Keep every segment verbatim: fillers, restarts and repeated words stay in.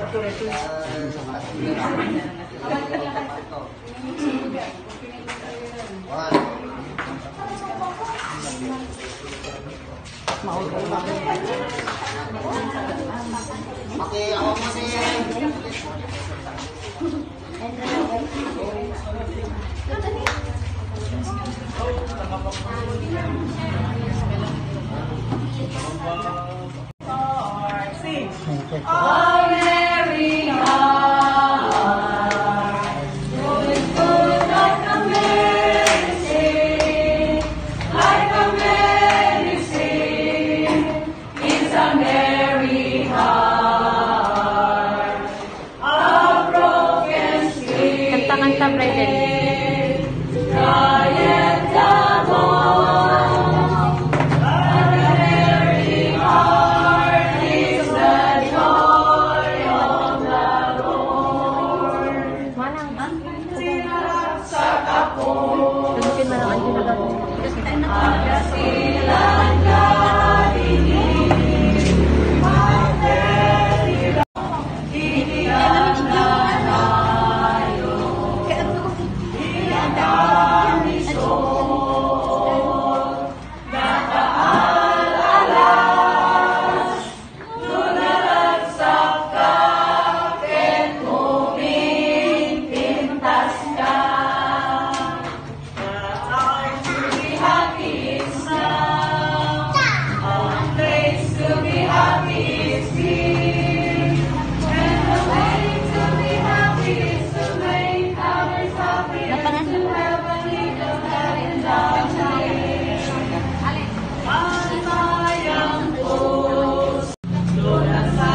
Oke, ako masih. Oh, Mary, heart, going good like a medicine, like a medicine, is a Mary heart, a broken spirit, crying down home, but a Mary heart is the joy of the Lord. Sinasaksak ako, agasilan ka dinig, magdalira, iniyan na tayo, iyan misyon, nakaalas, nunalagsak ka, ken kumipintas ka. Time to be happy is now, a place to be happy is here, and the way to be happy is to make others happy, and to have a little heaven down here. Ang bayang Diyos, doon sa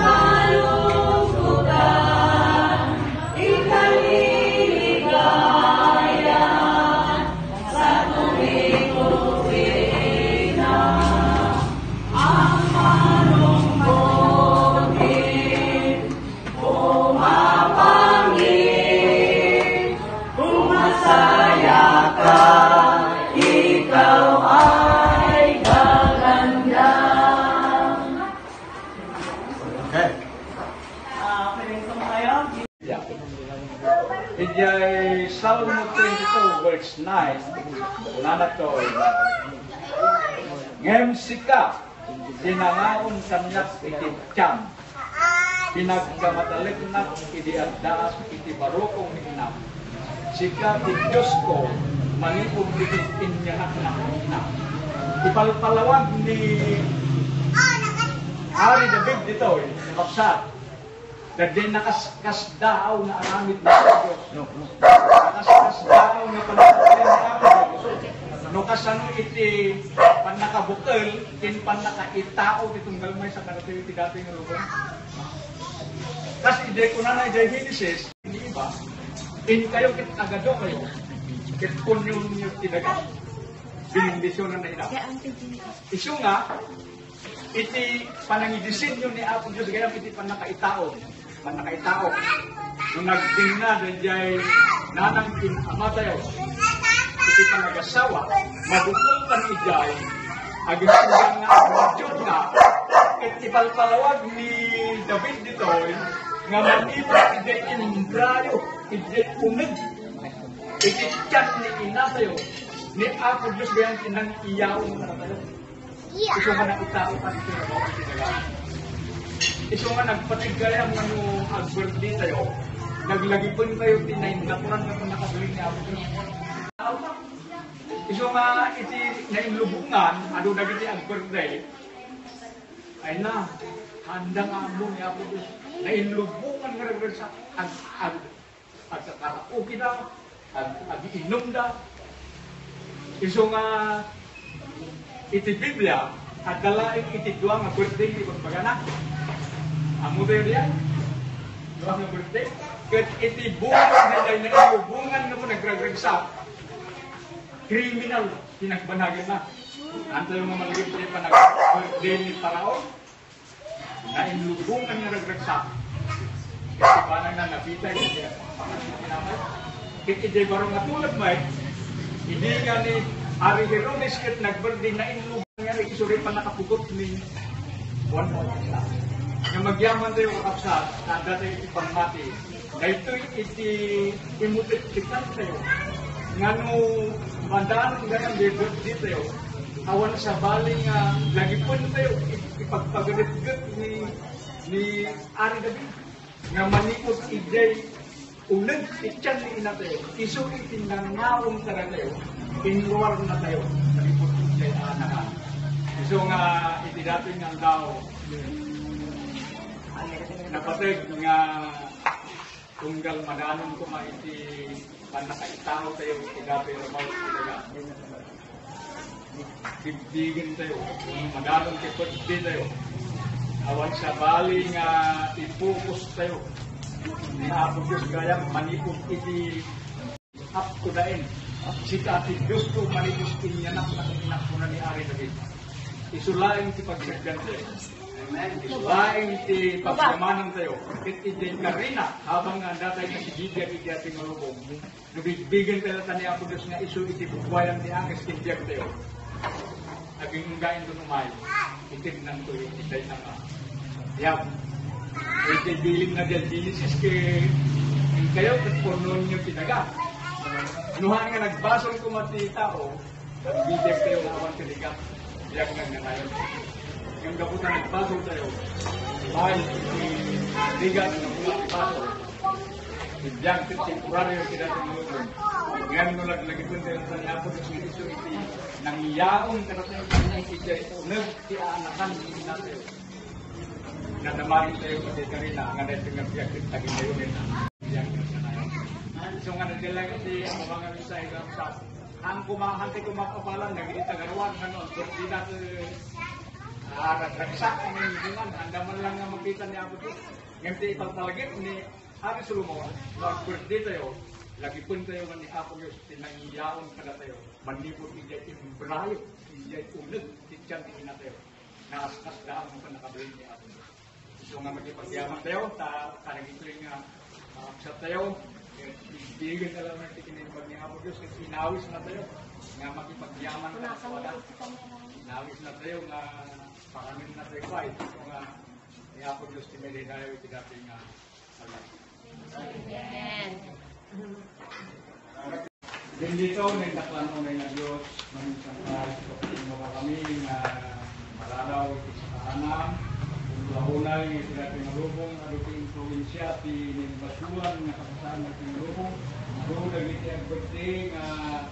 kalungkutan, ikaliligaya, sa tuwing-uwi na, ang malungkotin, pumapangin, pumasaya ka, ikaw ay gaganda. Okay. Ah, pwede song tayo? Ijay Salmo twenty-two verse nine, nanak to, ngem sika, dinangaon kanyak iti tiyam, pinagkamatalik na iti addaas iti barokong ni inam, sika ti Diyos ko, manipog iti inyahan na inam. Ipalpalawag ni Hari David dito, nakapsat, dahil nakasdaw na aramid na sa Diyos. Nakasdaw na panakasin na Diyos. No kasano iti panakabukal, kin panakaitao itong galmay sa karating iti dating lugar. Kasi ide ko na na ide Genesis, hindi iba, in kayo kit agado kayo, kit punyon yung tinaga. Binindisyon na na ina. Isu nga, iti panangidisin yun ni Apo Diyos, gaya iti panakaitao. Panakaitao. Nung nagding na, dahil nanang kinamatayo, iti panagasawa, mabukutan ijay, aginsigang nga, madyod nga, at ipalpalawag ni David dito, nga manipot iti indrayo, iti umig, iti tiyan ni inatayo, ni Apo Diyos, gaya kinang iyaw na tayo. Iso nga nakitao pa ito na bawang sinagaan. Iso nga nagpatigayang ano agbirthday tayo, naglagipon kayo tinaindapuran nga kung nakagaling ni Apo Diyos. Iso nga iti nainlubungan, ano nagiti agbirthday, ay na, handang amo ni Apo Diyos. Nainlubungan nga rin sa agkakaraoke na, ag-inom na. Iso nga iti Biblia, at dalaing iti duwang nga birthday ni Pagpaganak. Amo tayo diyan? Duwang nga birthday. Kat iti bungan na dahil na bungan na mo nagragragsak. Criminal, pinagbanagin na. Anto yung mga malagay pa na birthday ni Paraon, na inlubungan nga nagragsak. Kasi parang na napitay, hindi pinamay. Kit iti barong nga tulad may, hindi nga ni Ari Herodes ket nagbirthday na inlubungan nga rin, isuri pa nakapugot ni Juan Bautista. nga magyaman tayo kakapsat, na dati ipangmati. Na ito'y iti imutitikan tayo. Nga no, mandaan nga ng libot di tayo. Awan sa baling nga, lagi po tayo ipagpagalit-gat ni ni Ari David. Nga manikot ijay ulag ityan ni ina tayo. Iso itinangawang tara tayo. Inuwar na tayo. Manikot ijay anahan. Iso nga itidating nga tao. Napatag nga tunggal madanon ko maiti panakaitao tayo itigapi ramaw itiga. Bibigin tayo. Madanon kipot di tayo. Awan sa bali nga ipokus tayo. Ni Apo Diyos gayang manipot iti up to the end. Si Ati Diyos ko manipot inyanak na kaminak ko na ni Ari David. Isulaing ti pagsagdan tayo. Isulaing ti pagsamanan tayo. Iti karina habang nga datay na si Gideon iti ating malubong. Nabigbigan tayo ta ni Apo Diyos nga isu iti bugwayan ti angis kindiag tayo. Naging unggain doon umay. Itignan ko yung itay na ka. Yan. Iti biling na dyan Genesis kay kayo katpornon nyo tinaga. Nuhan nga nagbasol ko mati tao, nagbibig kayo na awan kaligat. Yan nga nga ngayon. Yung gaputa nagbasol tayo, mahal ligat na mga ibasol. Diyan temporary yung kinatinulog. Ngayon nung naglagipon tayo sa napos ng iso iti nangyaong karating kanyang iti nag tiaanakan iti natin. Nadamarin tayo pati ka rin na ang anay pinagbiyak tagin tayo rin na yan nga ngayon. So nga nagdalang iti ang mga misay sa ang kumahantay kumakapalan naging tagarawan nga noon. So di natin ragsak ang hindungan. Andaman lang nga magkita ni Apo Diyos. Ngayon iti ipagtalagit ni Hari Solomon, mag-birthday tayo, lagi pun tayo man ni Apo Diyos, tinangyaon kada tayo, manipot ijay imbrayo, ijay ulag, tityan tina tayo, naaskas daan mo pa nakabili ni Apo Diyos. So nga magipagyaman tayo, tanagituloy nga maksat tayo, ibigin na lang natin kinibag ni Apo Diyos, kasi inawis na tayo, nga magipagyaman na sa wala. Inawis na tayo, nga pakamin na tayo pa, ito nga ni Apo Diyos, tinili tayo, itidati nga salat. Amen. Din dito, may naklano na Diyos, manisang kahit mo ka kami na malalaw iti sa kahanam, kung lahunay iti natin malubong, aluting provinsya, iti nilbasuan, nakasasaan natin malubong, marulag iti ang birthday, nga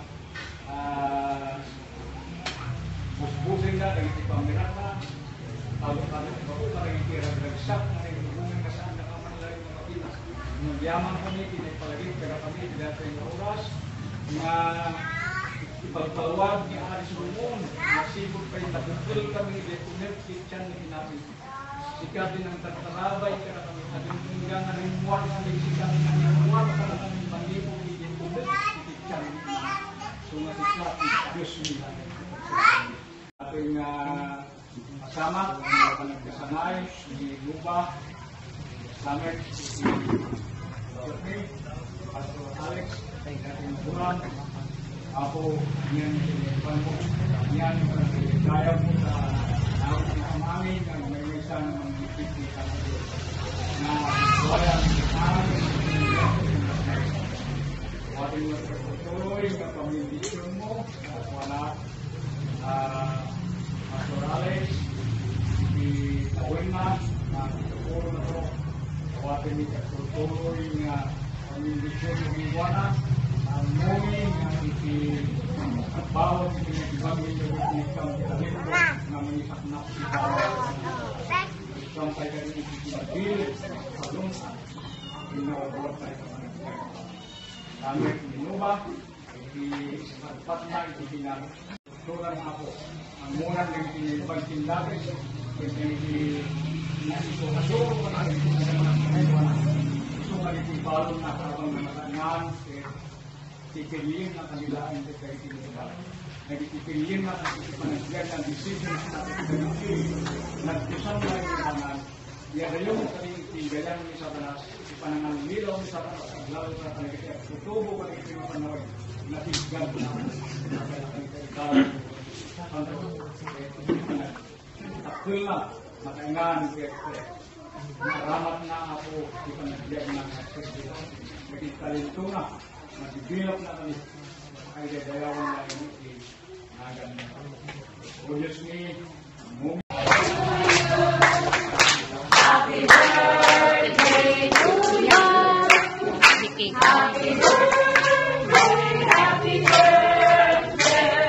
busbusin na, nagiti pamirata, talo-talo, bago parang iti ragsak, na nilubungan na saan nakamanlay mga pinas. Nagyaman kami, pinagpalagin, pero kami, dito yung oras, na ipagpawag ni Ari Solomon, nasibog pa yung nabukul kami, depunir, kitchan na namin. Sikatin ang tatarabay, kaya kami, naging nga rinmuan kami, sikatin ang rinmuan, kaya kami, manipong, depunir, kitchan na namin. So, nasikat, Diyos nila. Ato yung kasama, mga nagkasanay, ni Luba, Samet, si Jorge, Pastor Alex, kay Katin Buran, ako, yan, mo, yan, kaya mo sa nawag ng amamin, na may isa na mag-ipit ni Kapito, na wala ng amin, wating mo sa tutuloy, na pamindisyon mo, at wala, Pastor Alex, si Tawena, na tuturo na to, kawatin ni Kapituloy, na pamindisyon mo iwana, ang muli nga iti at bawat pinag-ibang ito itong kitalito na may saknap si bawat itong tayo rin iti pinagbilit sa lungsa pinawabot tayo sa managpag kami minuba iti magpat na iti pinag tulang ako ang munang ng pinag tinlapis iti iti kasuro ka na iti ito ka iti balon na karabang na matangan tipiliin na kanila ang kay tinutulak. Nagtipiliin na ang ipanagyan ng decisions na pinagpili. Nagkusang na yung kanan. Iyadayo mo kami itigayan ni Satanas. Ipanangang nilaw ni Satanas. Ang lalo sa kanagkaya. Tutubo ka ng ipinupanaway. Natiggan na ang kailangan. Takil na. Makaingan. Naramat na ako di panagbiag ng nagsasila. Naging talento na. Nagbibilap na kami. Ay gagayawan na yung nagan na. O Diyos ni, mumi. Happy birthday to you. Happy birthday, happy birthday.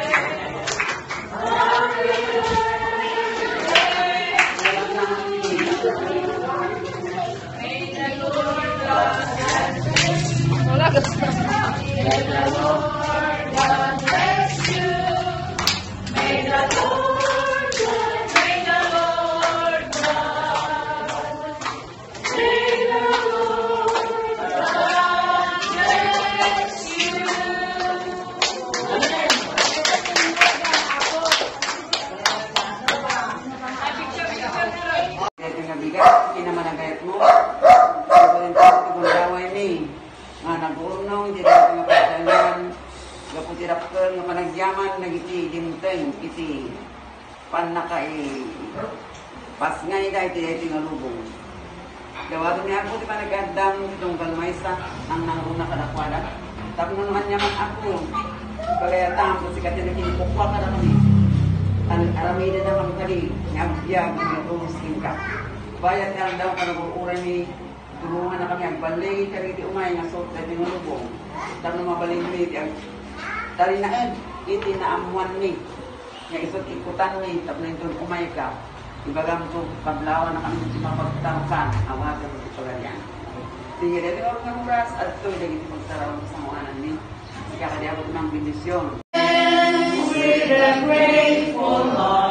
May the Lord God bless you. May the Lord God bless you. May the Lord God, may the Lord God, may the Lord God bless you. Ito nga bigat, kinamanagayat mo. Ito rin po sa kagundaway ni. Nga nag-unaw, hindi rin ito nga pagdalan. Gaputirapkan nga panagyaman, nagiti dimteng, iti panakay. Pasngay dahil iti iti nga lubong. Gawato niya ako, di pa nag-andam itong kalmaysa, ang nanguna kanakwala. Tapos naman niya man ako, pagayatan ko si Katina kinipukwa ka na kami. Ang aramida na kami kali, ngabiyag, ngabuskin ka. Bayat nga daw ka nag-uuran ni, tulungan na kami, ang balay, kariti umay, nga sot, dahil nga lubong. Tapos na mabalay ni, ang tali na ed, iti na amuan ni, nga isot ikutan ni, tapos na ito umay ka. Ibagam to, paglawan na kami sa mapagtangkan, awasan mo ito pagalian. Sige, dito ako ng oras, at ito, dahil ito magsaraw sa muanan ni, sige, kadi ako ng bendisyon. With a grateful heart.